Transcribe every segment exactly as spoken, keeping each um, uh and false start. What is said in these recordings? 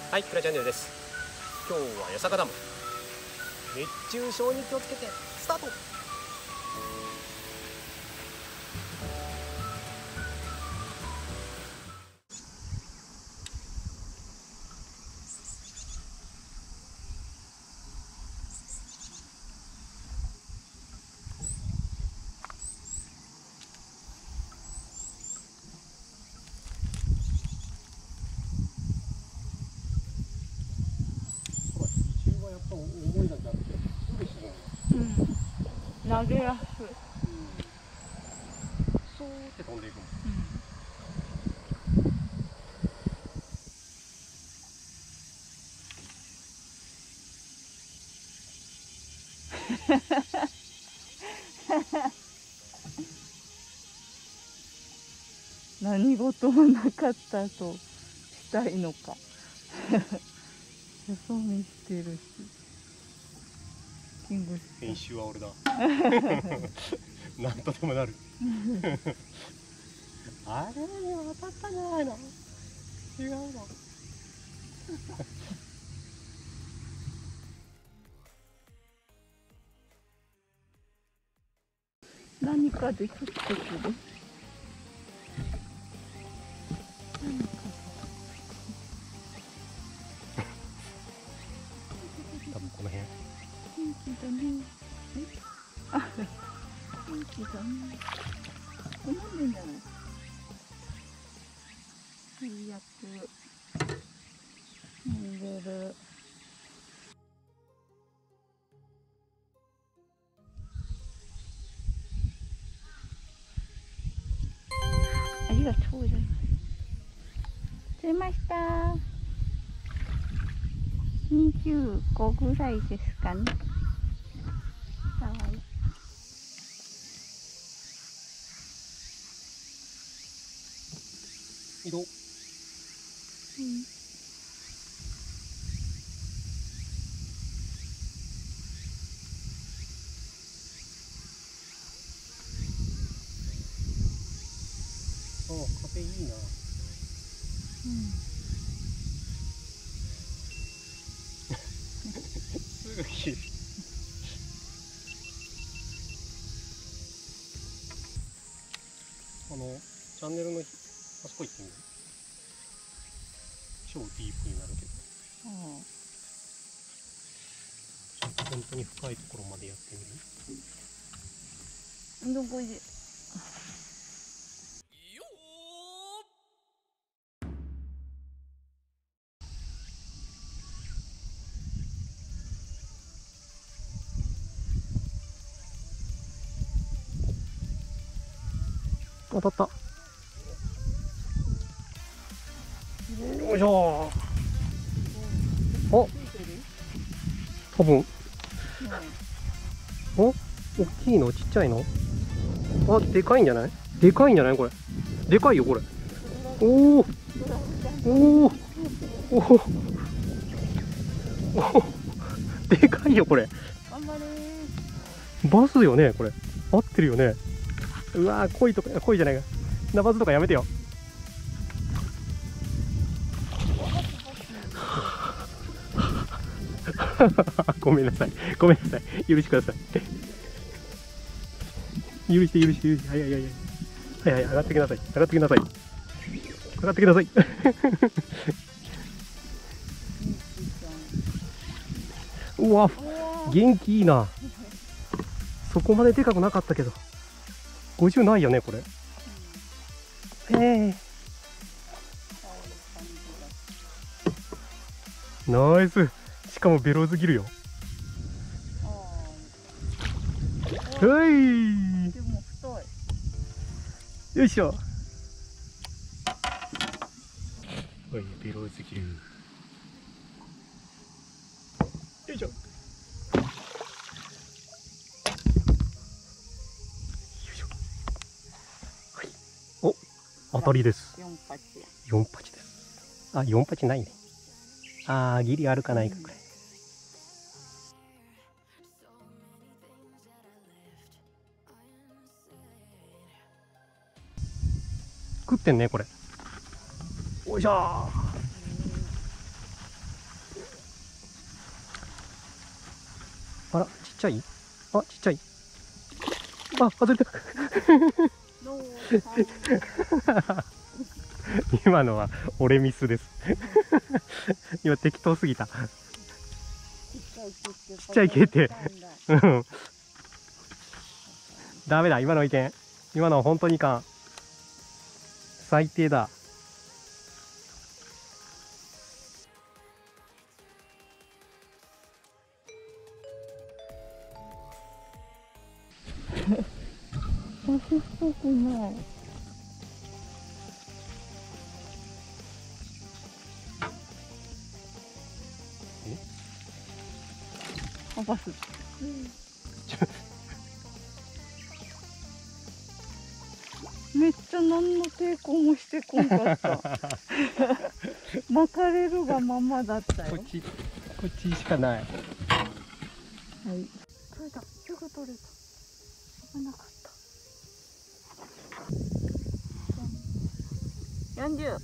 はい、クラチャンネルです。今日は八坂ダム、熱中症に気をつけてスタート。 重いだけあってすぐ沈む。 うん、投げやすい。うん、 そうって飛んでいくもん。 何事もなかったとしたいのか。よそ見してるし。キング編集は俺だ。なんとでもなる。あれに当たったんじゃないの？違うの。 何かで降ってくる。 多分この辺。 元気だね。あ、元気だね。飲んでんじゃない？最悪。飲んでる。ありがとうございます。釣れました。にじゅうごぐらいですかね。かわいい。 移動。うん。ああ、風いいな。 うん。 すぐ切る。あのチャンネルのあそこ行ってみる。超ディープになるけど。ああ。本当に深いところまでやってみる。 どこで。 当たった。よいしょー。お、多分。お、大きいのちっちゃいの。あ、でかいんじゃない？でかいんじゃないこれ。でかいよこれ。おおおおおおお、でかいよこれ。バスよねこれ。合ってるよね。うわー、鯉とか、鯉じゃないか。ナマズとかやめてよ。ごめんなさい。ごめんなさい。許してください。許して許して許して。はいはいはいはい。はいはい、上がってきなさい。上がってきなさい。上がってきなさい。うわ、元気いいな。そこまででかくなかったけど。ごじゅうないよね、これ。ええ。ナイス。しかもベローズギルよ。はい。 でも太い。 よいしょ。はい、ベローズギル。よいしょ。お、当たりです。 四八。 四八です。あ、四八ないね。あー、ギリあるかないかくらい。食ってんねこれ。おいしょー。 あら、ちっちゃい。あ、ちっちゃい。あ、外れた。 ノー今のは俺ミスです。今適当すぎた。ちっちゃい毛って。うん。ダメだ、今の意見。今のは本当にいかん。最低だ。 私っぽくない。あ、バス。めっちゃ何の抵抗もしてこんかった。巻かれるがままだったよ。 こっち、こっちしかない。 はい。取れた。すぐ取れた。危なかった。よんじゅう。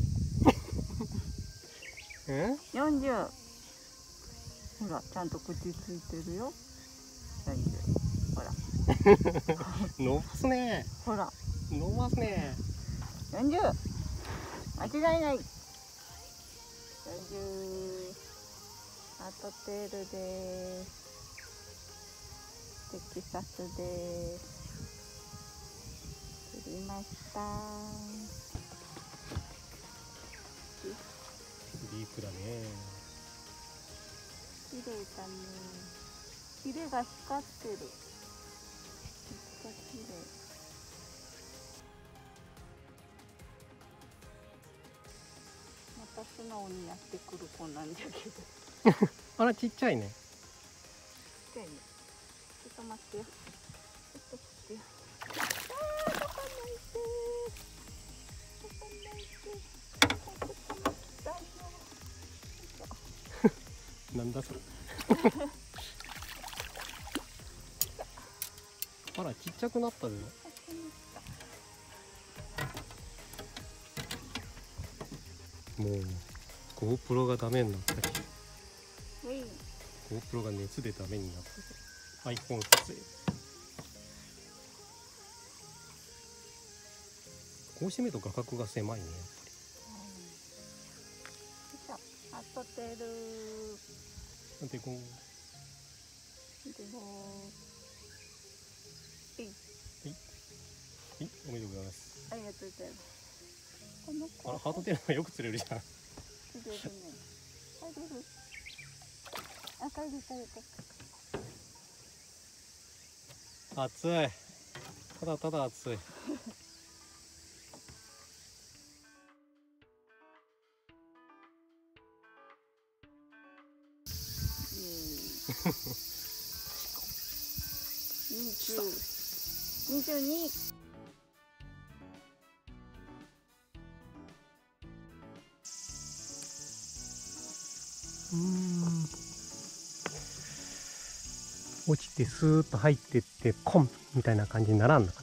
え？ よんじゅう。ほら、ちゃんと口ついてるよ。よんじゅう。ほら。 伸ばすね。 ほら。 伸ばすね。 よんじゅう。間違いない。よんじゅう。アートテールです。テキサスです。釣りました。 ディープだね。 綺麗だね。ヒレが光ってる。めっちゃ綺麗。また素直にやってくる子なんじゃけど。 あら、ちっちゃいね。 ちっちゃいね。ちょっと待ってよ。ちょっと待ってよ。ああ、パパ泣いてー。パパ泣いてー。ちょっと待って大丈夫。 なんだそれ。あら、ちっちゃくなったね。もう GoPro がダメになったり、GoPro が熱でダメになった。 iPhone 撮影。こうしてみると画角が狭いね、やっぱり。 あとてる。 なんてこう。 でも。 はい。はい、おめでとうございます。 ありがとうございます。この子。 あら、ハートテールがよく釣れるじゃん。 釣れるね。あ、出る。あ、帰る帰る。 暑い。ただただ暑い。 にじゅう、にじゅうに。 うーん。落ちてスーッと入ってってコンみたいな感じにならんのかね。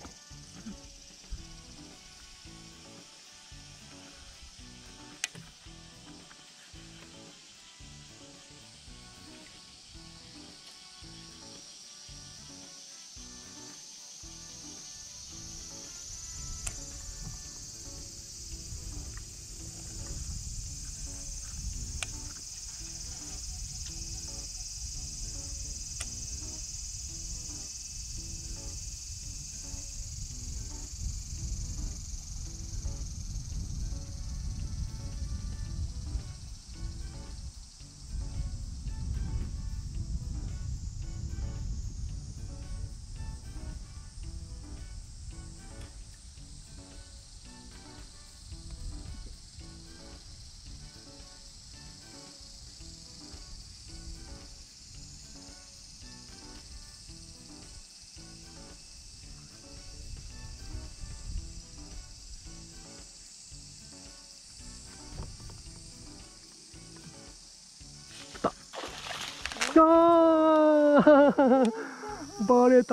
あーバレた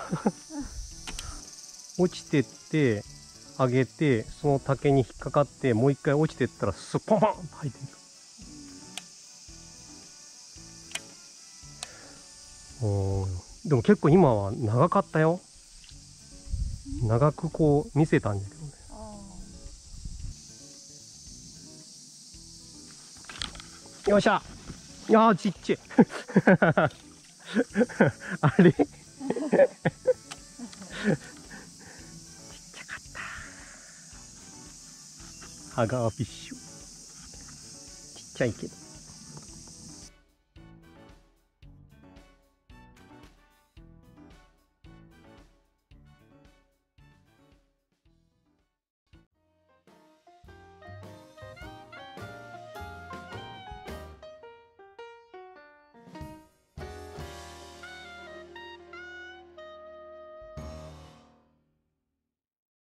落ちてって上げてその竹に引っかかってもう一回落ちてったらスポンポンと入っていく。 おー、でも結構今は長かったよ。長くこう見せたんだけどね。よっしゃ。いやーちっちゃい。あれちっちゃかった。ハガーフィッシュ。ちっちゃいけど。